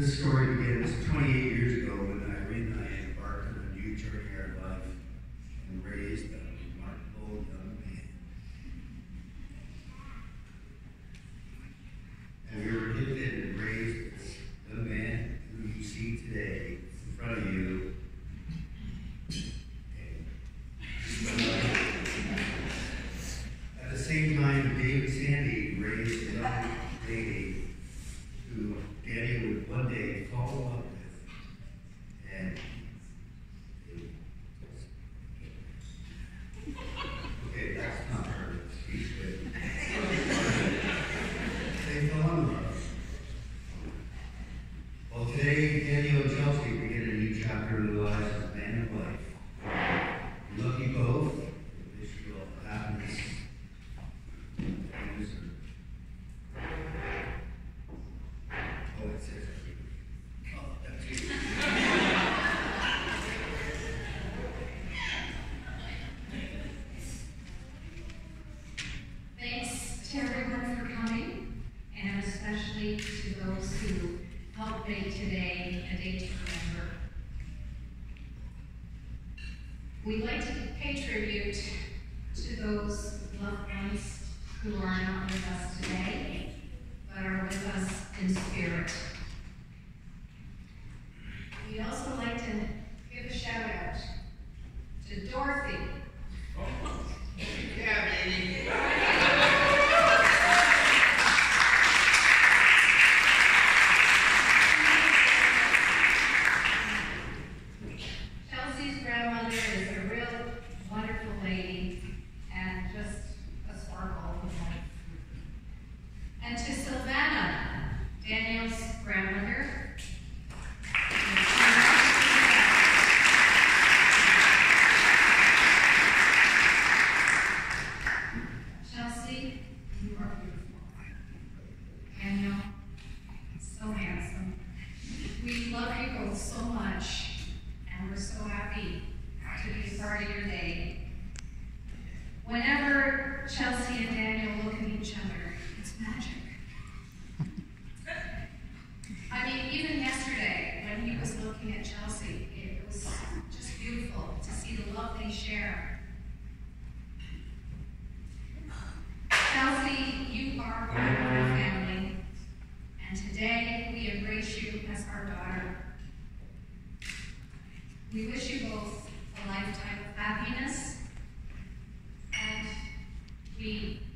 This story begins 28 years ago when Irene and I embarked on a new journey in our life and raised a remarkable young man. And we were gifted and raised this young man who you see today in front of you. At the same time, Dave and Sandy raised a young lady who Danny would one day fall in love with. And okay, that's not her. She's good. They fell in love. Well, today, Daniel and Chelsea begin a new chapter in the lives of man and wife. We love you both. Wish you all happiness. Thanks to everyone for coming, and especially to those who helped make today a day to remember. We'd like to pay tribute to those loved ones who are not with us today, but are with us in spirit. We'd also like to give a shout out to Dorothy. Yeah, baby. Chelsea's grandmother is a real wonderful lady and just a sparkle of life. And to Savannah, Daniel's grandmother. Chelsea, you are beautiful. Daniel, so handsome. We love you both so much, and we're so happy to be a part of your day. Whenever Chelsea and Daniel look at each other, it's magic. I mean, even yesterday, when he was looking at Chelsea, it was just beautiful to see the love they share. Chelsea, you are part of our family, and today we embrace you as our daughter. We wish you both a lifetime of happiness, and we